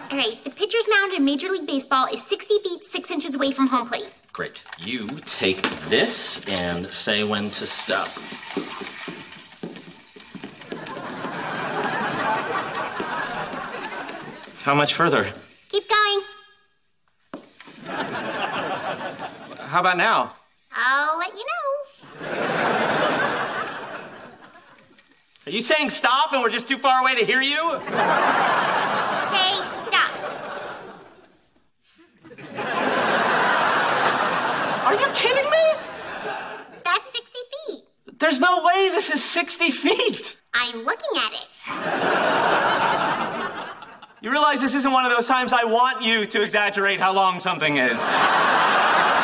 All right, the pitcher's mound in Major League Baseball is 60 feet, 6 inches away from home plate. Great. You take this and say when to stop. How much further? Keep going. How about now? I'll let you know. Are you saying stop and we're just too far away to hear you? Okay, stop. Are you kidding me? That's 60 feet. There's no way this is 60 feet. I'm looking at it. You realize this isn't one of those times I want you to exaggerate how long something is.